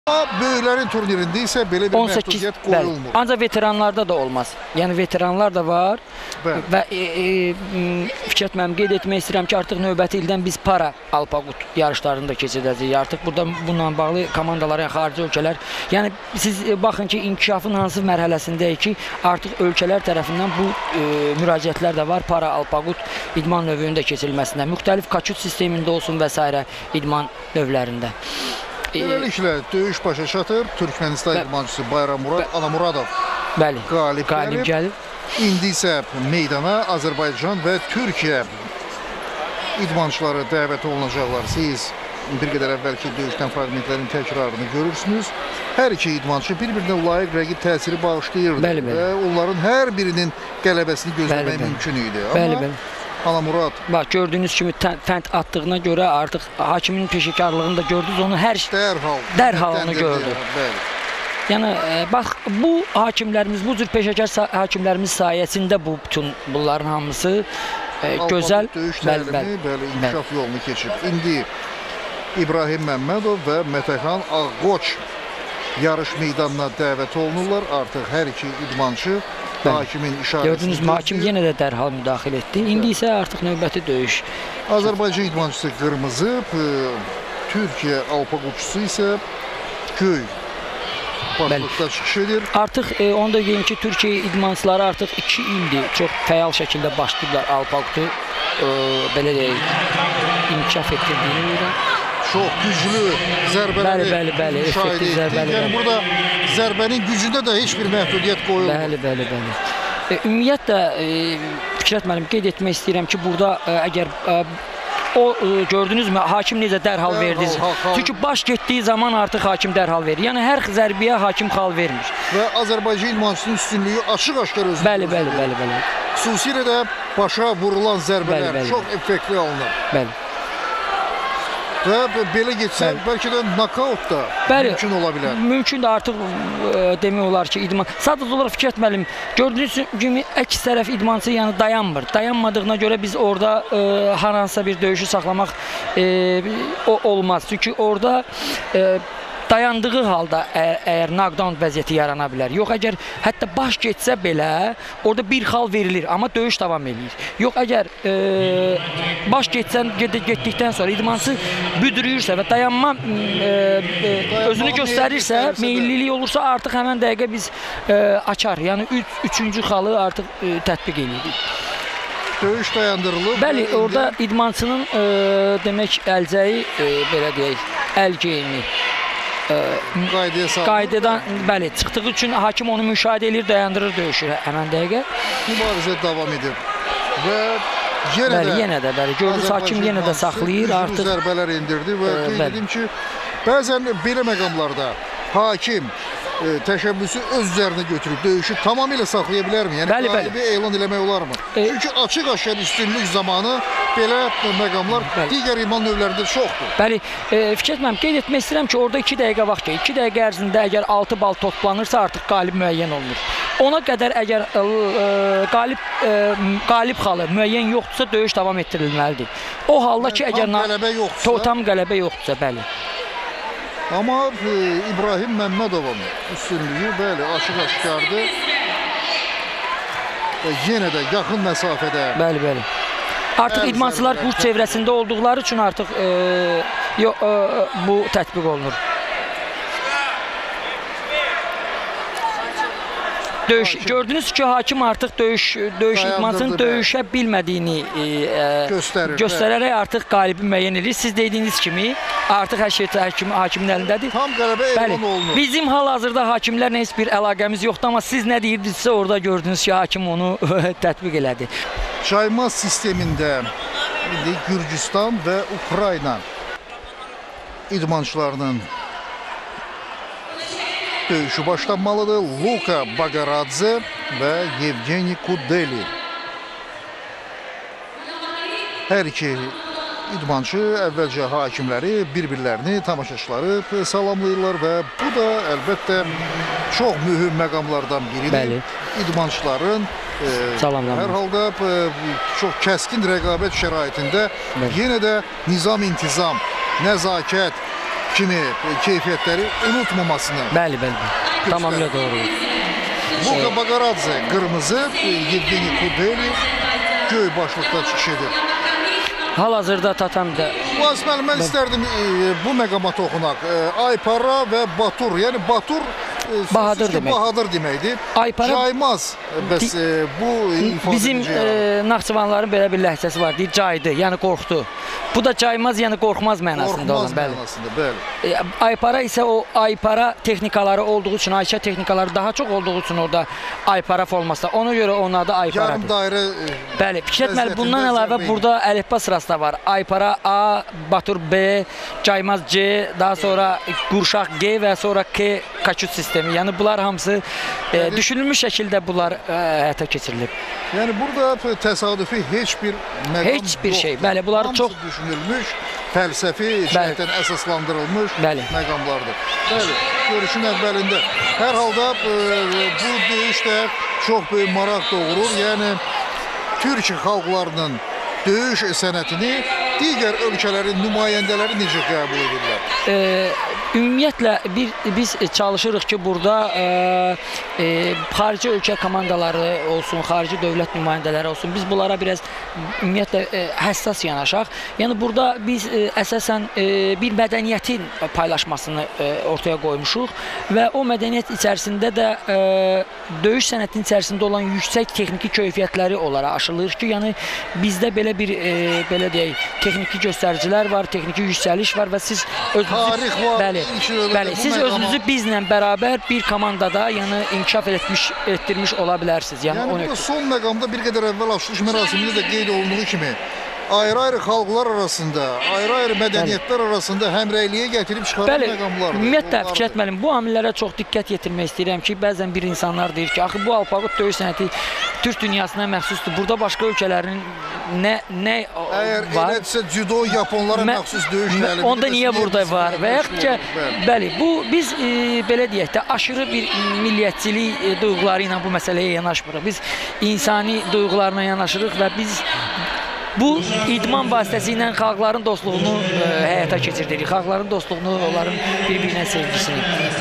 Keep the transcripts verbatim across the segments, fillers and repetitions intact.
Böyüklərin turnirində isə belə bir məhdudiyyət qoyulmur. Ancaq veteranlarda da olmaz. Yəni veteranlar da var. Bəli. Və e, e, Fikrət mənim qeyd etmək istəyirəm ki, artıq növbəti ildən biz para Alpaqut yarışlarını da keçirdəcəyik. Artıq burada bununla bağlı komandalar, yəni xarici ölkələr, yəni siz baxın ki, inkişafın hansı mərhələsindəyik ki, artıq ölkələr tərəfindən bu e, müraciətlər də var para Alpaqut idman növünün də keçirilməsində. Müxtəlif kaçut sistemində olsun və s. idman növlərində. Beləliklə, döyüş başa çatır. Türkmənistan idmançısı Bayram Murad Anamuradov qalib gəlir. İndi isə meydana Azərbaycan və Türkiyə idmançıları dəvət olunacaqlar. Siz bir qədər əvvəlki döyüşdən fragmentlərin təkrarını görürsünüz. Hər iki idmançı bir-birinə layiq rəqib təsiri bağışlayırdı. Bəli, bəli. Və onların hər birinin qələbəsini gözləmək bəli, mümkün idi. Bəli, bəli. Anamurad. Bax, gördüyünüz kimi fənd attığına görə artıq hakimin peşəkarlığını da gördünüz, onu hər dərhal, dərhal onu gördü. Bəli. Yəni, e, bax, bu hakimlərimiz, bu cür peşəkar hakimlərimiz sayəsində bu bütün bunların hamısı e, gözəl döyüş təlimi, bəli, inkişaf yolunu keçib. İndi İbrahim Məmmədov və Mətəxan Ağqoç yarış meydanına dəvət olunurlar. Artıq hər iki idmançı hakimin işarəsini gördünüz mü, hakim yenə də dərhal müdaxilə etdi. İndi isə artıq növbəti döyüş. Azərbaycan idmançısı qırmızı, Türkiyə Alpaqutçusu isə göy başlıqda çıxış edir. Artıq e, onu da deyim ki, Türkiyə idmançıları artıq iki ildir çox fəal şəkildə başlayıblar Alpaqutu e, belə deyək, inkişaf etdirdiyini görürəm. Çox güclü zərbələri bəli, bəli, müşahidə etdik. Yəni burada zərbənin gücündə də heç bir məhdudiyyət qoyulmur. Bəli, bəli, bəli. E, ümumiyyətlə, e, Fikrət müəllim, qeyd etmək istəyirəm ki, burada e, əgər e, o e, gördünüzmü, hakim necə dərhal verdi. Çünki baş getdiyi zaman artıq hakim dərhal verir. Yəni hər zərbiyə hakim xal vermir. Və Azərbaycan idmançısının üstünlüyü açıq-aşkar özünü bəli, bəli, bəli, bəli. Xüsusilə də başa vurulan zərbələr bəli, bəli, çox effektli alınır. Bəli. Və belə getsə, bəli, bəlkə də nokaut da bəli, mümkün ola bilər. Mümkün də artıq e, demək olar ki, idman. Sadəcə olaraq Fikrət müəllim, gördüyünüz kimi əks tərəf idmançı yəni dayanmır. Dayanmadığına görə biz orada e, hər hansısa bir döyüşü saxlamaq e, o olmaz. Çünki orada e, dayandığı halda əgər, əgər knockdown vəziyyəti yarana bilər. Yox, əgər hətta baş getsə belə, orada bir xal verilir, amma döyüş davam edir. Yox, əgər e, baş getsən, get, getdikdən sonra idmançı büdürüyürsə və dayanma e, e, özünü göstərirsə, meyillilik olursa artıq həmən dəqiqə biz e, açar. Yəni üç, üçüncü xalı artıq e, tətbiq edirik. Döyüş dayandırılıb. Bəli, orada idmançının e, demək əlcəyi, e, belə deyək, əl geyimi qaydaya salınır. Qaydadan, bəli, çıxdığı üçün hakim onu müşahidə edir, dayandırır döyüşü həmən dəqiqə. Mübarizə davam edir. Və yenə bəli, də yenə də, bəli, gördünüz hakim yenə də saxlayır artıq. Zərbələr indirdi və qeyd edim ki, bəzən belə məqamlarda hakim e, təşəbbüsü öz üzərinə götürüb döyüşü tamamilə saxlaya bilərmi? Yəni bəli, qalibi bəli. elan eləmək olarmı? E, Çünki açıq-aşkar üstünlük zamanı belə məqamlar bəli. digər idman növlərində çoxdur. Bəli, e, Fikrət müəllim, qeyd etmək istəyirəm ki, orada iki dəqiqə vaxt ki, iki dəqiqə ərzində əgər altı bal toplanırsa artıq qalib müəyyən olunur. Ona qədər əgər e, qalib, e, qalib xalı müəyyən yoxdursa döyüş davam etdirilməlidir. O halda ki, əgər tam qələbə yoxdursa, tam qələbə yoxdursa, bəli. Amma e, İbrahim Məmmədovun üstünlüyü bəli, açıq-aşkardır. Və yenə də yaxın məsafədə. Bəli, bəli. Artıq idmançılar qurd çevrəsində olduqları üçün artıq e, yo, e, bu tətbiq olunur. Döyüş, gördünüz ki, hakim artıq döyüş, döyüş idmançının döyüşə bilmədiyini e, Göstərir, göstərərək artıq qalibi müəyyən edir. Siz dediyiniz kimi artıq hər şey hakim, hakimin əlindədir. Tam qələbə elan olunur. Bizim hal-hazırda hakimlərlə heç bir əlaqəmiz yoxdur, amma siz nə deyirdinizsə orada gördünüz ki, hakim onu tətbiq elədi. Çayma sistemində indi Gürcüstan və Ukrayna idmançılarının döyüşü başlanmalıdır. Luka Bagaradze və Yevgeni Kudeli. Hər iki idmançı əvvəlcə hakimləri, bir-birlərini, tamaşaçıları salamlayırlar və bu da əlbəttə çox mühüm məqamlardan biridir. Bəli. İdmançıların e, hər halda e, çox kəskin rəqabət şəraitində bəli. yenə də nizam-intizam, nəzakət, kimi keyfiyyətləri unutmamasını. Bəli, bəli. Tamamilə doğru. Volga Baqaradze qırmızı, Yevgeni Kudeli göy başlıqda çıxış edir. Hal-hazırda tatamda. Vasif müəllim, mən istərdim bu məqama toxunaq. Aypara və Batur, yəni Batur Bahadır demək. Bahadır deməkdir. Aypara caymaz. Bəs bu ifadə bizim e, Naxçıvanların belə bir ləhcəsi var, deyir caydı, yəni qorxdu. Bu da caymaz, yəni qorxmaz mənasında olan, bəli. Mənasında, bəli. E, Aypara isə o Aypara texnikaları olduğu üçün, Ayşə texnikaları daha çox olduğu üçün orada Aypara formasında. Ona görə onun adı Ayparadır. Yarım dairə. Bəli, Fikrət müəllim, bundan əlavə burada əlifba sırası da var. Aypara A, Batur B, caymaz C, daha sonra Qurşaq G və sonra K kaçut sistemi. Yəni bunlar hamısı e, düşünülmüş şəkildə bunlar e, həyata keçirilib. Yəni burada təsadüfi heç bir məqam heç bir yoxdur. Şey. Bəli, bunlar hamısı çox düşünülmüş, fəlsəfi cəhətdən əsaslandırılmış bəli. məqamlardır. Bəli, görüşün əvvəlində hər halda e, bu döyüş də çox böyük maraq doğurur. Yəni Türkiyə xalqlarının döyüş sənətini digər ölkələrin nümayəndələri necə qəbul edirlər? E, ümumiyyətlə bir, biz çalışırıq ki, burada e, e, xarici ölkə komandaları olsun, xarici dövlət nümayəndələri olsun, biz bunlara biraz ümumiyyətlə e, həssas yanaşaq. Yəni burada biz e, əsasən e, bir mədəniyyətin paylaşmasını e, ortaya qoymuşuq və o mədəniyyət içərisində də e, döyüş sənətinin içərisində olan yüksək texniki keyfiyyətləri olaraq aşılır ki, yəni bizdə belə bir e, belə deyək, texniki göstəricilər var, texniki yüksəliş var və siz özünüzü, bəli, bəli, siz özünüzü bizlə bərabər bir komandada, yəni inkişaf etmiş, etdirmiş ola bilərsiniz. Yəni, yəni burada son məqamda bir qədər əvvəl açılış mərasimində də qeyd olunduğu kimi ayrı-ayrı xalqlar arasında, ayrı-ayrı mədəniyyətlər bəli. arasında həmrəyliyə gətirib çıxaran məqamlardır. Ümumiyyətlə, Fikrət müəllim, bu amillərə çox diqqət yetirmək istəyirəm ki, bəzən bir insanlar deyir ki, axı bu alpaqut döyüş sənəti Türk dünyasına məxsusdur. Burada başqa ölkələrin nə nə Əgər var? Elədirsə, cüdo yaponlara Mə məxsus döyüş təlimdir. Onda niyə burada var? Və yaxud ki, bəli, bu biz e, belə deyək də aşırı bir milliyyətçilik e, duyğuları ilə bu məsələyə yanaşmırıq. Biz insani duyğularla yanaşırıq və biz bu idman vasitəsilə xalqların dostluğunu e, həyata keçirdirik. Xalqların dostluğunu, onların bir-birinə sevgisini.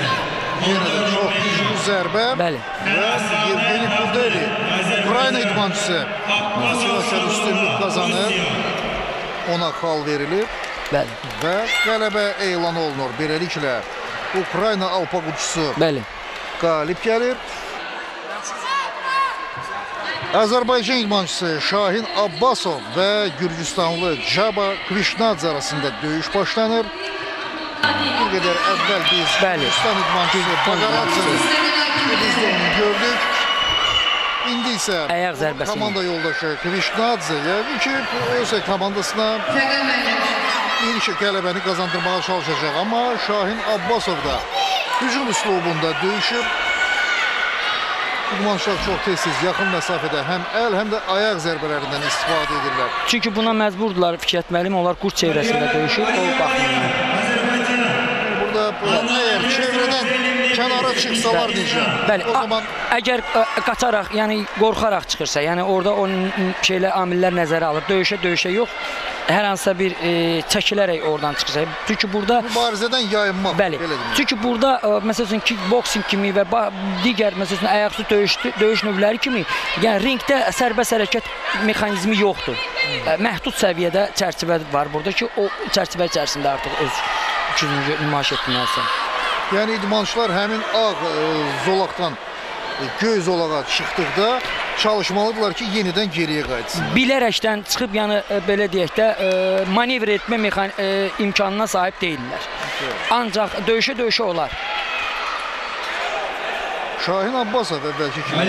Yenə də çox güclü zərbə. Bəli. Və Yevgeni Kudeli, Ukrayna idmançısı siyasət üstünlük qazanır. Ona xal verilir. Bəli. Və qələbə elan olunur. Beləliklə, Ukrayna alpaqutçusu Bəli. qalib gəlir. Azərbaycan idmançısı Şahin Abbasov və Gürcüstanlı Caba Krishnadze arasında döyüş başlanır. Bir qədər əvvəl biz Gürcüstan idmançısı Baqaradseni biz də onu gördük. İndi isə komanda yoldaşı Krishnadze yəqin ki, öz komandasına ilk qələbəni qazandırmağa çalışacaq. Amma Şahin Abbasov da hücum üslubunda döyüşür. İdmançılar çox tez-tez yaxın məsafədə həm əl, həm də ayaq zərbələrindən istifadə edirlər. Çünki buna məcburdurlar Fikrət müəllim, onlar qurt çevrəsində döyüşür, o baxımdan. Burada əgər çevrədən kənara çıxsalar necə? Bəli, o zaman əgər ə, qaçaraq, yəni qorxaraq çıxırsa, yəni orada onun şeylə amillər nəzərə alır, döyüşə-döyüşə yox, hər hansısa bir e, çəkilərək oradan çıxacaq. Çünki burada mübarizədən yayınmaq. Bəli. Çünki burada ə, məsələn kickboxing kimi və digər məsələn ayaqüstü döyüş döyüş növləri kimi, yəni ringdə sərbəst hərəkət mexanizmi yoxdur. Hmm. Məhdud səviyyədə çərçivə var burada ki, o çərçivə içərisində artıq öz gücünü nümayiş etdirməlisən. Yəni idmançılar həmin ağ e, zolaqdan e, göy zolağa çıxdıqda çalışmalıdırlar ki, yenidən geriyə qayıtsın. Bilərəkdən çıxıb, yəni e, belə deyək də, e, manevr etmə mexan e, imkanına sahib deyillər. Evet. Ancaq döyüşə-döyüşə olar. Şahin Abbasov əvvəlki kimi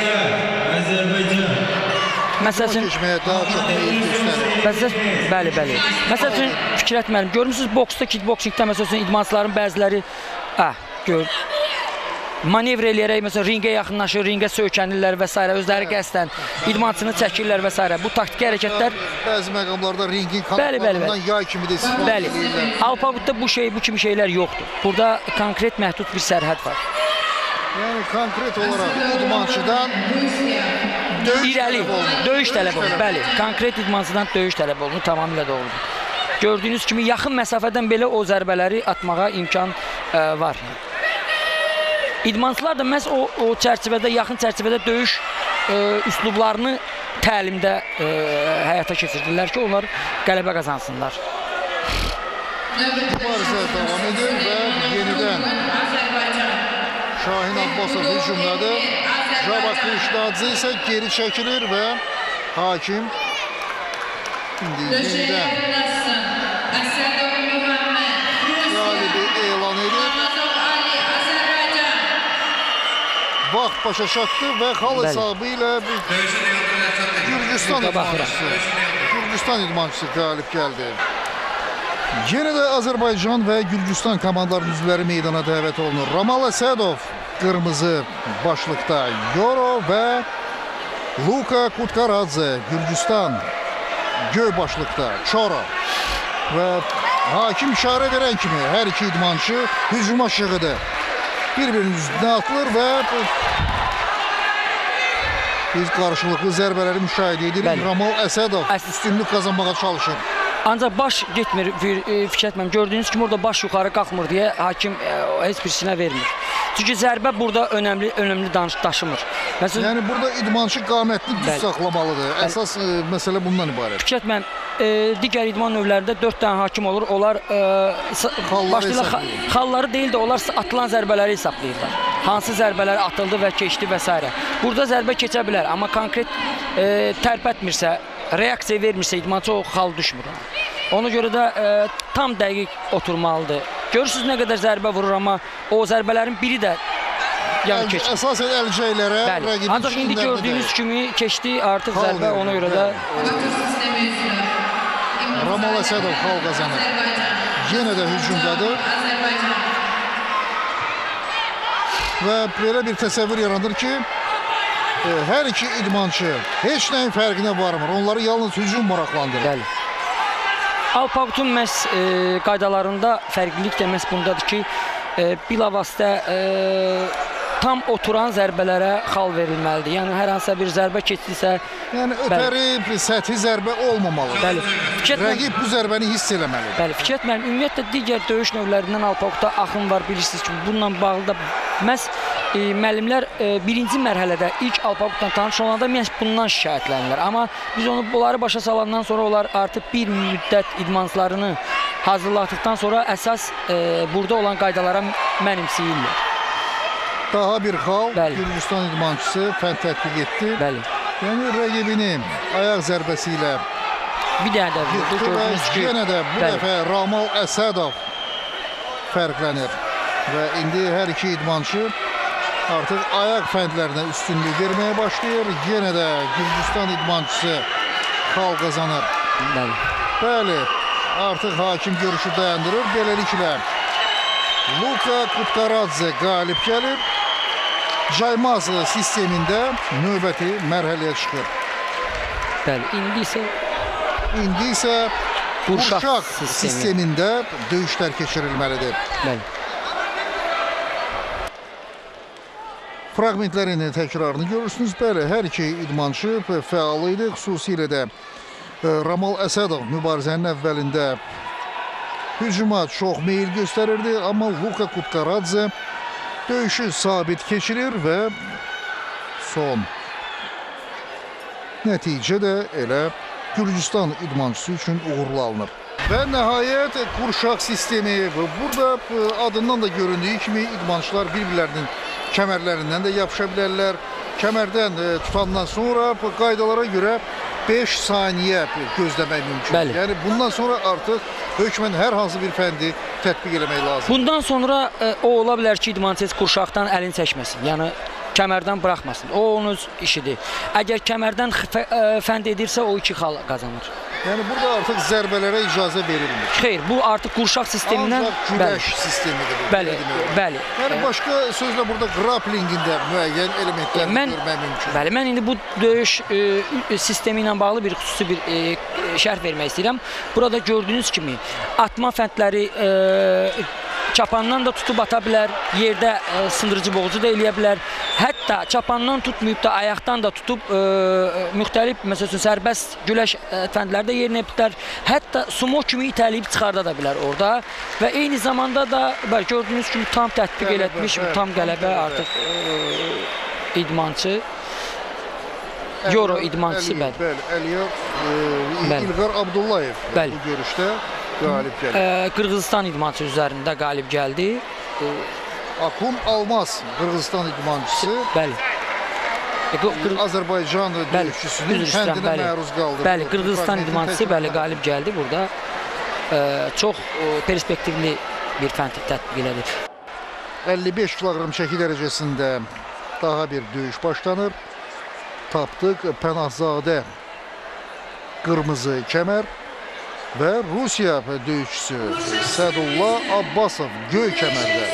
Məsələn, keçməyə daha çox meyil göstərir. Məsələn, bəli, bəli. Məsələn, Fikrət müəllim, görmüsünüz boksda, kickboxingdə məsələn idmançıların bəziləri, hə, gör, manevr eləyərək məsələn ringə yaxınlaşır, ringə söykənirlər və s. özləri qəsdən idmançını çəkirlər və s. Bu taktiki hərəkətlər bəzi məqamlarda ringin kanatlarından yay kimi də istifadə edirlər. Bəli. Alpaqutda bu şey, bu kimi şeylər yoxdur. Burada konkret məhdud bir sərhəd var. Yəni konkret olaraq idmançıdan döyüş İrəli, tələb olunur. Döyüş tələb olunur. Bəli, konkret idmançıdan döyüş tələb olunur, tamamilə doğrudur. gördüyünüz kimi yaxın məsafədən belə o zərbələri atmağa imkan ə, var. İdmançılar da məhz o, o çərçivədə, yaxın çərçivədə döyüş ə, üslublarını təlimdə ə, həyata keçirdirlər ki, onlar qələbə qazansınlar. Mübarizə davam edir və yenidən Şahin Abbasov hücumdadır. Jabak Kılıçdaroğlu isə geri çəkilir və hakim indi yenidən qalibi elan edir. Vaxt başa çatdı və xal hesabı ilə Gürcüstan idmançısı, Gürcüstan idmançısı qalib gəldi. Yenə də Azərbaycan və Gürcüstan komandalarının üzvləri meydana dəvət olunur. Ramal Əsədov qırmızı başlıqda, Yoro və Luka Kutkaradze Gürcüstan göy başlıqda, Çoro. Və hakim işarə verən kimi hər iki idmançı hücuma şığıdı. Bir-birinin üstünə atılır və biz qarşılıqlı zərbələri müşahidə edirik. Ramal Əsədov üstünlük qazanmağa çalışır. Ancaq baş getmir, fikir etməm. Gördüyünüz kimi orada baş yuxarı qalxmır deyə hakim e, heç bir sinə vermir. Çünki zərbə burada önəmli önəmli daşımır. Məsələn, yəni burada idmançı qamətli düz saxlamalıdır. Əsas e, məsələ bundan ibarət. Fikir etməm, e, digər idman növlərində dörd dənə hakim olur. Onlar e, başlayırlar xa xalları deyil də onlar atılan zərbələri hesablayırlar. Hansı zərbələr atıldı və keçdi və s. Burada zərbə keçə bilər, amma konkret e, tərpətmirsə, reaksiya vermirsə idmançı o xal düşmür. Ona görə də e, tam dəqiq oturmalıdır. Görürsünüz nə qədər zərbə vurur, amma o zərbələrin biri də yəni keçir. Əsasən əlcəklərə, rəqibin ancaq indi gördüyünüz kimi keçdi artıq xal zərbə, verir. Ona görə də Ramal Əsədov xal qazanır. Yenə də hücumdadır. Və belə bir təsəvvür yaranır ki, hər iki idmançı heç nəyin fərqinə varmır. Onları yalnız hücum maraqlandırır. Bəli. Alpaqutun məhz e, qaydalarında fərqlilik də məhz bundadır ki, e, bilavasitə e, tam oturan zərbələrə xal verilməlidir. Yəni hər hansısa bir zərbə keçdisə, yəni ötəri səthi zərbə olmamalıdır. Bəli. Rəqib bu zərbəni hiss eləməlidir. Bəli, fikir etməliyim. Ümumiyyətlə digər döyüş növlərindən Alpaqutda axın var, bilirsiniz ki, bununla bağlı da məhz e, müəllimlər e, birinci mərhələdə ilk Alpaqutdan tanış olanda məhz bundan şikayətlənirlər. Amma biz onu bunları başa salandan sonra onlar artıq bir müddət idmançılarını hazırlatdıqdan sonra əsas e, burada olan qaydalara mənimsəyirlər. Daha bir xal, Gürcüstan idmançısı fənd tətbiq etdi. Bəli. Yəni rəqibini ayaq zərbəsi ilə bir dənə də vurdu, gördünüz ki, yenə də bu bəli. Dəfə Ramal Əsədov fərqlənir. Və indi hər iki idmançı artıq ayaq fəndlərinə üstünlük verməyə başlayır. Yenə də Gürcüstan idmançısı xal qazanır. Bəli. Bəli, artıq hakim görüşü dayandırır. Beləliklə Luka Kutkaradze qalib gəlir. Caymaz sistemində növbəti mərhələyə çıxır. Bəli, indi isə İndi isə Qurşaq sistemində döyüşlər keçirilməlidir. Bəli. Fraqmentlərin təkrarını görürsünüz. Bəli, hər iki idmançı fəal idi. Xüsusilə də Ramal Əsədov mübarizənin əvvəlində hücuma çox meyil göstərirdi. Amma Luka Kutkaradze döyüşü sabit keçirir və son nəticə də elə Gürcüstan idmançısı üçün uğurlu alınır. Və nəhayət Qurşaq sistemi, burada adından da göründüyü kimi idmançılar bir-birlərinin kəmərlərindən də yapışa bilərlər. Kəmərdən tutandan sonra qaydalara görə beş saniyə gözləmək mümkün. Bəli. Yəni bundan sonra artıq hökmən hər hansı bir fəndi tətbiq eləmək lazımdır. Bundan sonra e, o ola bilər ki, idmançı Qurşaqdan əlini çəkməsin. Yəni kəmərdən buraxmasın. O onun öz işidir. Əgər kəmərdən fənd edirsə o iki xal qazanır. Yəni burada artıq zərbələrə icazə verilmir. Xeyr, bu artıq Qurşaq sistemindən ancaq güləş sistemidir. Bəli, bəli. Yəni başqa sözlə burada grapplingində müəyyən elementləri mən, görmək mümkün. Bəli, mən indi bu döyüş e, sistemi ilə bağlı bir xüsusi bir e, şərh vermək istəyirəm. Burada gördüyünüz kimi atma fəndləri e, çapandan da tutub ata bilər, yerdə e, sındırıcı boğucu da eləyə bilər. Hətta çapandan tutmayıb da ayaqdan da tutub e, müxtəlif, məsəl üçün sərbəst güləş e, fəndləri pərdə yerinə bilər, hətta sumo kimi itələyib çıxarda da bilər orada və eyni zamanda da bəli, gördüyünüz kimi tam tətbiq elətmiş, tam qələbə artıq e, idmançı. Euro idmançısı bəli. Bəli, Əliyar İlqar Abdullayev bəli. Bu görüşdə qalib gəldi. E, Qırğızistan idmançısı üzərində qalib gəldi. E, Akun Almaz, Qırğızistan idmançısı. Bəli. E, Azərbaycan döyüşçüsünün kəndinə məruz qaldı. Bəli, Qırğızistan idmançısı bəli qalib gəldi burada. E, çox e, perspektivli bir fənd tətbiq elədi. əlli beş kiloqram çəki dərəcəsində daha bir döyüş başlanır. Tapdıq Pənahzadə qırmızı kəmər və Rusiya döyüşçüsü Sədullah Abbasov göy kəmərdə.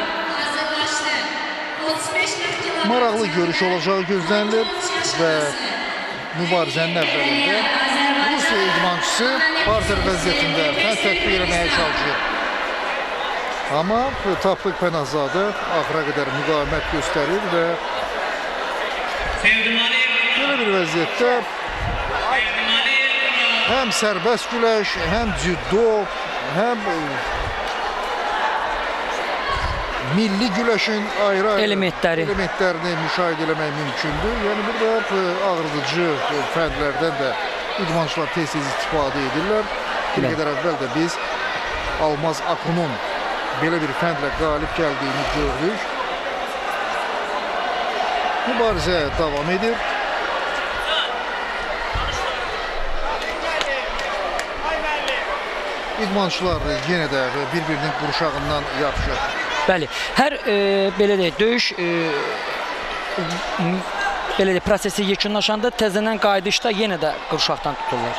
Maraqlı görüş olacağı gözlənilir və mübarizənin əvvəlində Rusiya idmançısı parter vəziyyətində fənd tətbiq eləməyə çalışır. Amma Tapdıq Pənahzadə axıra qədər müqavimət göstərir və belə bir vəziyyətdə həm sərbəst güləş, həm cüdo, həm milli güləşin ayrı-ayrı elementləri. elementlərini müşahidə eləmək mümkündür. Yəni burada ağrıdıcı fəndlərdən də idmançılar tez-tez istifadə edirlər. Bir qədər əvvəl də biz Almaz Akunun belə bir fəndlə qalib gəldiyini gördük. Mübarizə davam edir. İdmançılar yenə də bir-birinin qurşağından yapışır. Bəli, hər e, belə deyək, döyüş e, belə deyək, prosesi yekunlaşanda təzədən qayıdışda yenə də qurşaqdan tutulur.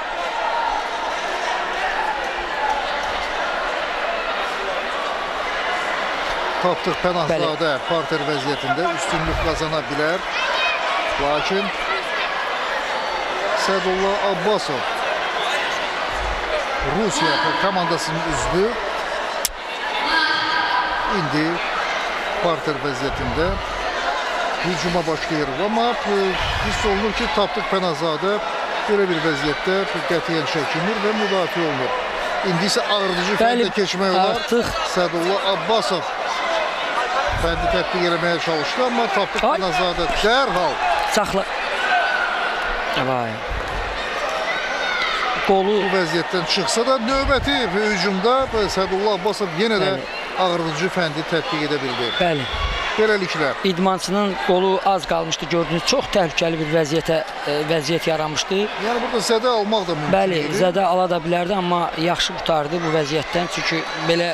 Tapdıq Pənahzadə parter vəziyyətində üstünlük qazana bilər. Lakin Sədullah Abbasov Rusiya komandasının üzvü indi parter vəziyyətində hücuma başlayır. Amma hiss olunur ki, Tapdıq Pənahzadə belə bir vəziyyətdə qətiyyən çəkinir və müdafiə olunur. İndi isə ağrıdıcı fəndə keçmək olar. Artıq Sədullah Abbasov fəndi tətbiq eləməyə çalışdı, amma Tapdıq Pənahzadə dərhal saxla. Vay. Qolu bu vəziyyətdən çıxsa da növbəti hücumda Sədullah Abbasov yenə də ağrıdıcı fəndi tətbiq edə bildi. Bəli. Beləliklə idmançının qolu az qalmışdı, gördüyünüz çox təhlükəli bir vəziyyətə e, vəziyyət yaranmışdı. Yəni burada zədə almaq da mümkün. Bəli, zədə ala da bilərdi, amma yaxşı qurtardı bu vəziyyətdən, çünki belə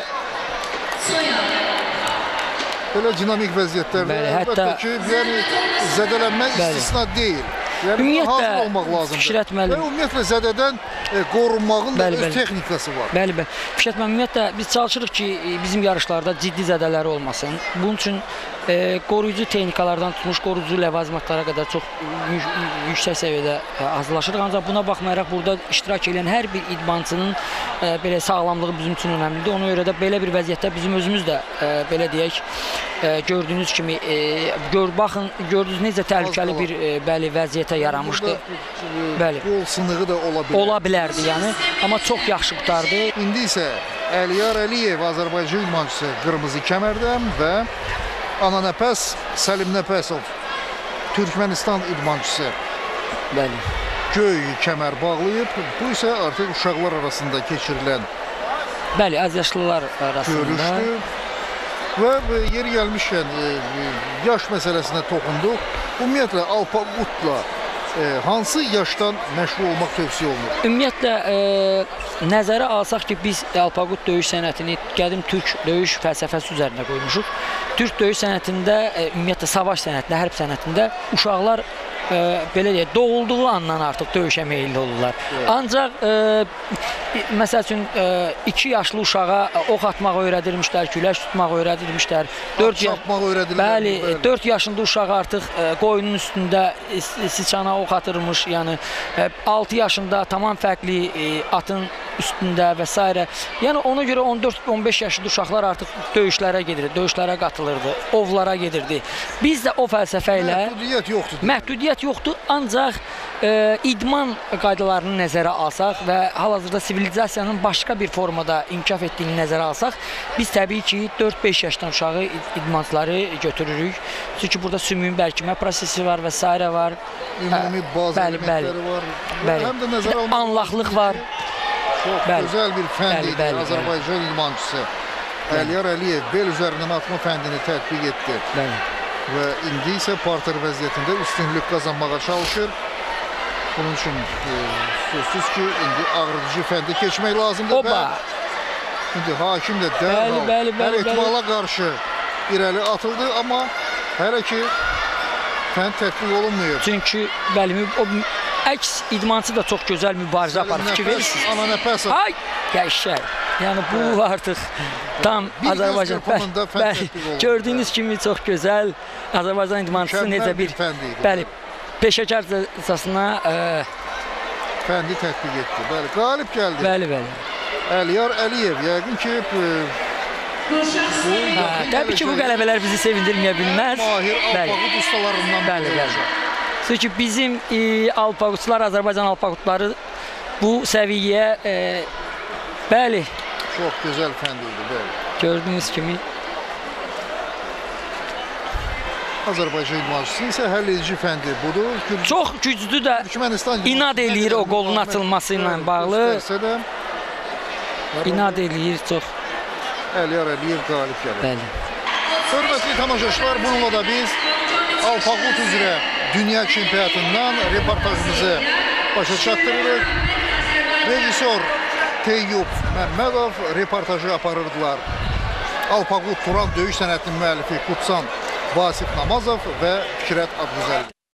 belə dinamik vəziyyətlərdə bəli, əlbəttə hətta, ki, yəni zədələnmə istisna deyil. Yəni ümumiyyətlə, hazır olmaq lazımdır. Fikrət müəllim. Və ümumiyyətlə zədədən e, qorunmağın da bəli, öz bəli. texnikası var. Bəli, bəli. Fikrət müəllim, ümumiyyətlə biz çalışırıq ki, bizim yarışlarda ciddi zədələri olmasın. Bunun üçün e, qoruyucu texnikalardan tutmuş, qoruyucu ləvazimatlara qədər çox yüksək səviyyədə e, hazırlaşırıq. Ancaq buna baxmayaraq burada iştirak edən hər bir idmançının e, belə sağlamlığı bizim üçün önəmlidir. Ona görə də belə bir vəziyyətdə bizim özümüz də e, belə deyək, e, gördüyünüz kimi e, gör baxın, gördünüz necə təhlükəli bir e, bəli vəziyyətə yaranmışdı. Bəli. Qol sınığı da ola bilər. Ola bilərdi, yəni, amma çox yaxşı qurtardı. İndi isə Əliyar Əliyev Azərbaycan idmançısı qırmızı kəmərdə və Ananəpəs Səlim Nəpəsov Türkmənistan idmançısı bəli, göy kəmər bağlayıb. Bu isə artıq uşaqlar arasında keçirilən bəli, az yaşlılar arasında görüşdür. Və yeri gəlmişkən yaş məsələsinə toxunduq. Ümumiyyətlə Alpaqutla e, hansı yaşdan məşğul olmaq tövsiyə olunur? Ümumiyyətlə e, nəzərə alsaq ki, biz Alpaqut döyüş sənətini qədim türk döyüş fəlsəfəsi üzərində qoymuşuq. Türk döyüş sənətində, e, ümumiyyətlə savaş sənətində, hərb sənətində uşaqlar e, belə deyək, doğulduğu andan artıq döyüşə meyilli olurlar. Evet. Ancaq e, məsəl üçün iki yaşlı uşağa ox atmaq öyrədirmişlər, güləş tutmaq öyrədirmişlər. dörd Çapmaq öyrədirlər. Bəli, dörd yaşında uşaq artıq qoyunun üstündə siçana ox atırmış. Yəni altı yaşında tamam fərqli atın üstündə və s. Yəni ona görə on dörd on beş yaşlı uşaqlar artıq döyüşlərə gedirdi, döyüşlərə qatılırdı, ovlara gedirdi. Biz də o fəlsəfə ilə məhdudiyyət yoxdur. Məhdudiyyət yoxdur, ancaq e, idman qaydalarını nəzərə alsaq və hal-hazırda sivilizasiyanın başqa bir formada inkişaf etdiyini nəzərə alsaq, biz təbii ki dörd beş yaşdan uşağı idmançıları götürürük. Çünki burada sümüyün bərkimə prosesi var və s. var. Ümumi bazı bəli, elementləri var. Bəli. Həm də nəzərə almaq anlaqlıq var. Çox bəli. gözəl bir fənd bəli, idi. bəli, Azərbaycan idmançısı Əliyar Əliyev bel üzərindən atma fəndini tətbiq etdi. Bəli. Və indi isə parter vəziyyətində üstünlük qazanmağa çalışır. Bunun üçün e, sözsüz ki, indi ağrıdıcı fəndə keçmək lazımdır. Oba! İndi hakim də dərhal hər ehtimala qarşı irəli atıldı, amma hələ ki fənd tətbiq olunmuyor. Çünki bəli, o əks idmançı da çox gözəl mübarizə aparır. Fikir verirsiniz. Ana nəfəs. Ay, qəşəng. Yəni bu artıq tam Azərbaycan. Bəli, gördüyünüz kimi çox gözəl Azərbaycan idmançısı necə bir bəli, peşəkarcasına fəndi tətbiq etdi. Bəli, qalib gəldi. Bəli, bəli. Əliyar Əliyev, yəqin ki bu təbii ki bu qələbələr bizi sevindirməyə bilməz. Mahir alpaqut ustalarından bəli, bəli. Çünki bizim e, alpaqutçular, Azərbaycan alpaqutları bu səviyyəyə e, bəli. Çox gözəl fənd idi, bəli. Gördüyünüz kimi. Azərbaycan idmançısı isə həll edici fəndi budur. Çox güclü də inad eləyir o qolun açılması ilə bağlı. İnad eləyir çox. Əliyar Əliyev qalib gəlir. Bəli. Hörmətli tamaşaçılar, bununla da biz alpaqut üzrə dünya çempionatından reportajımızı başa çatdırırıq. Rejissor Teyyub Məmmədov reportajı aparırdılar. Alpaqut Turan döyüş sənətinin müəllifi Qutsan Vasif Namazov və Fikrət Adgüzəl.